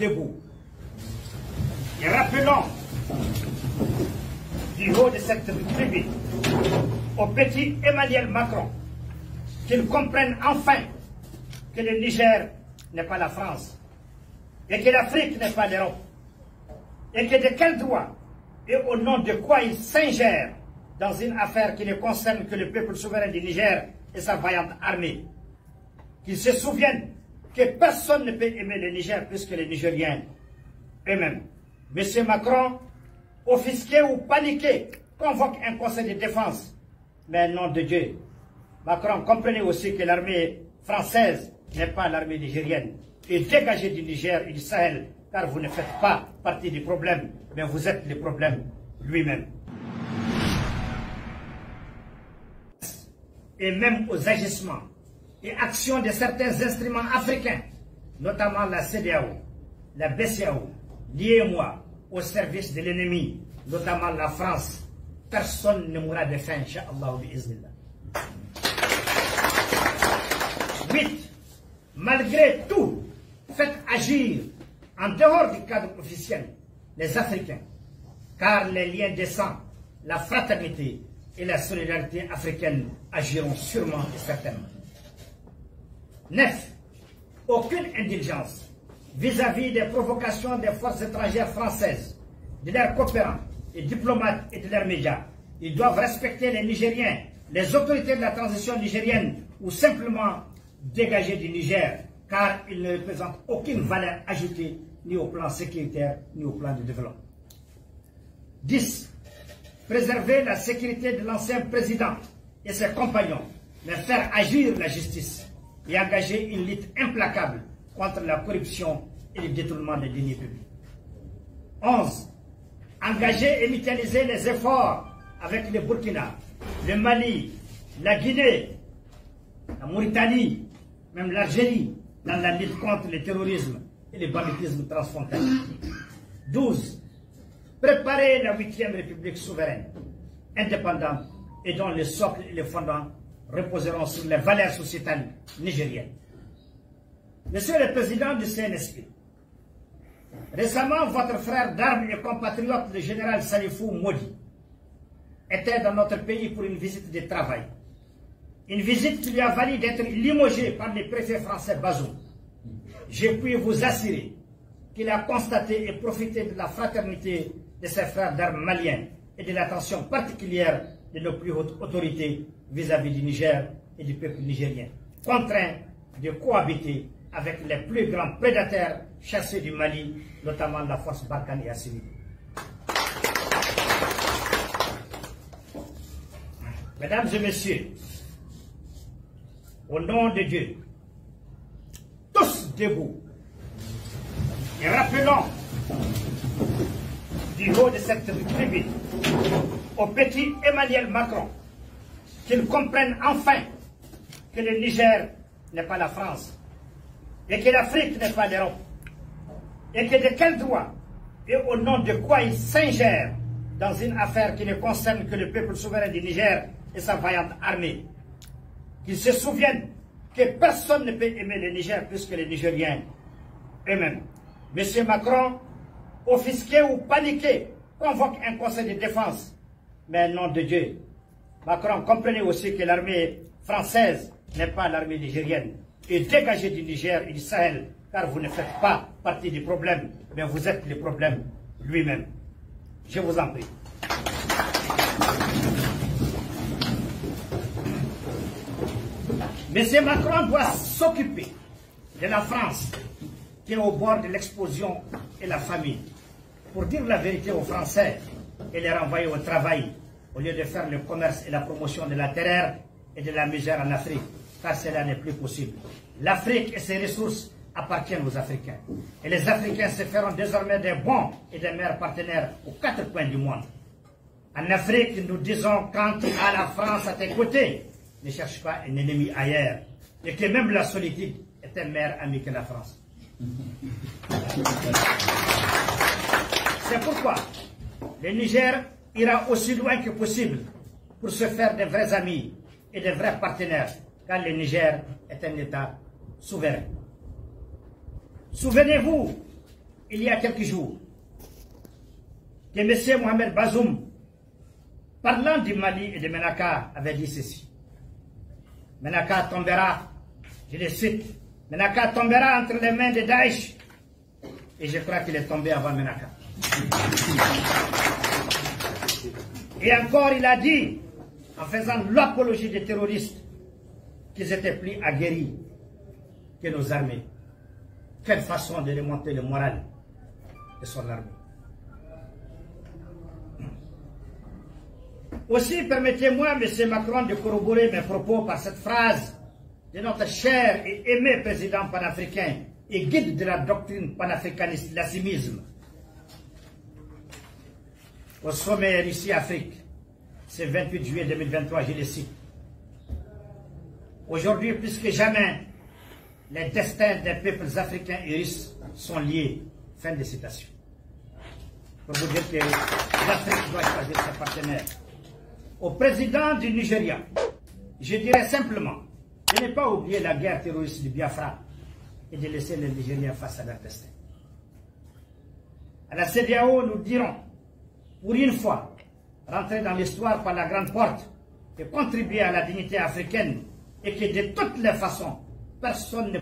debout. Et rappelons du haut de cette tribune au petit Emmanuel Macron qu'il comprenne enfin que le Niger n'est pas la France et que l'Afrique n'est pas l'Europe et que de quel droit et au nom de quoi il s'ingère dans une affaire qui ne concerne que le peuple souverain du Niger et sa vaillante armée. Qu'ils se souviennent que personne ne peut aimer le Niger plus que les Nigériens eux-mêmes. Monsieur Macron, offusqué ou paniqué, convoque un conseil de défense. Mais nom de Dieu, Macron, comprenez aussi que l'armée française n'est pas l'armée nigérienne. Et dégagez du Niger et du Sahel, car vous ne faites pas partie du problème, mais vous êtes le problème lui-même. Et même aux agissements et actions de certains instruments africains, notamment la CEDEAO, la BCEAO, l'IEMOA, au service de l'ennemi, notamment la France, personne ne mourra de faim, Inch'Allah bi'iznillah. 8. Malgré tout, faites agir en dehors du cadre officiel les Africains, car les liens de sang, la fraternité et la solidarité africaine agiront sûrement et certainement. 9. Aucune indulgence vis-à-vis des provocations des forces étrangères françaises, de leurs coopérants et diplomates et de leurs médias. Ils doivent respecter les Nigériens, les autorités de la transition nigérienne ou simplement dégager du Niger, car ils ne représentent aucune valeur ajoutée ni au plan sécuritaire ni au plan de développement. 10. Préserver la sécurité de l'ancien président et ses compagnons, mais faire agir la justice et engager une lutte implacable contre la corruption et le détournement des deniers publics. 11. Engager et mutualiser les efforts avec le Burkina, le Mali, la Guinée, la Mauritanie, même l'Algérie, dans la lutte contre le terrorisme et le banditisme transfrontalier. 12. Préparer la 8e République souveraine, indépendante et dont le socle et les fondements reposeront sur les valeurs sociétales nigériennes. Monsieur le Président du CNSP, récemment votre frère d'armes et compatriote, le général Salifou Modi, était dans notre pays pour une visite de travail. Une visite qui lui a valu d'être limogé par le préfet français Bazoum. Je puis vous assurer qu'il a constaté et profité de la fraternité de ses frères d'armes maliens et de l'attention particulière de nos plus hautes autorités vis-à-vis du Niger et du peuple nigérien, contraints de cohabiter avec les plus grands prédateurs chassés du Mali, notamment la force Barkhane et Assimi. Mesdames et messieurs, au nom de Dieu, tous debout, et rappelons du haut de cette tribune au petit Emmanuel Macron qu'il comprenne enfin que le Niger n'est pas la France et que l'Afrique n'est pas l'Europe et que de quel droit et au nom de quoi il s'ingère dans une affaire qui ne concerne que le peuple souverain du Niger et sa vaillante armée. Qu'ils se souviennent que personne ne peut aimer le Niger plus que les Nigériens eux-mêmes. Monsieur Macron, offusqué ou paniqué, convoque un conseil de défense. Mais nom de Dieu, Macron, comprenez aussi que l'armée française n'est pas l'armée nigérienne. Et dégagez du Niger et du Sahel, car vous ne faites pas partie du problème, mais vous êtes le problème lui-même. Je vous en prie. Monsieur Macron doit s'occuper de la France qui est au bord de l'explosion et la famine, pour dire la vérité aux Français et les renvoyer au travail, au lieu de faire le commerce et la promotion de la terreur et de la misère en Afrique, car cela n'est plus possible. L'Afrique et ses ressources appartiennent aux Africains. Et les Africains se feront désormais des bons et des meilleurs partenaires aux 4 coins du monde. En Afrique, nous disons, quand tu as la France à tes côtés, ne cherche pas un ennemi ailleurs. Et que même la solitude est un meilleur ami que la France. C'est pourquoi le Niger ira aussi loin que possible pour se faire de vrais amis et de vrais partenaires, car le Niger est un État souverain. Souvenez-vous il y a quelques jours, que M. Mohamed Bazoum, parlant du Mali et de Menaka, avait dit ceci. Menaka tombera, je le cite, Menaka tombera entre les mains de Daesh. Et je crois qu'il est tombé avant Menaka. Et encore, il a dit, en faisant l'apologie des terroristes, qu'ils étaient plus aguerris que nos armées. Quelle façon de remonter le moral de son armée. Aussi, permettez-moi, M. Macron, de corroborer mes propos par cette phrase de notre cher et aimé président panafricain et guide de la doctrine panafricaniste, l'assimisme. Au sommet Russie-Afrique, c'est 28 juillet 2023, je le cite. Aujourd'hui, plus que jamais, les destins des peuples africains et russes sont liés. Fin de citation. Pour vous dire que l'Afrique doit choisir ses partenaires. Au président du Nigeria, je dirais simplement de ne pas oublier la guerre terroriste du Biafra et de laisser les Nigériens face à leur destin. À la CEDEAO, nous dirons, pour une fois, rentrer dans l'histoire par la grande porte et contribuer à la dignité africaine et que de toutes les façons, personne ne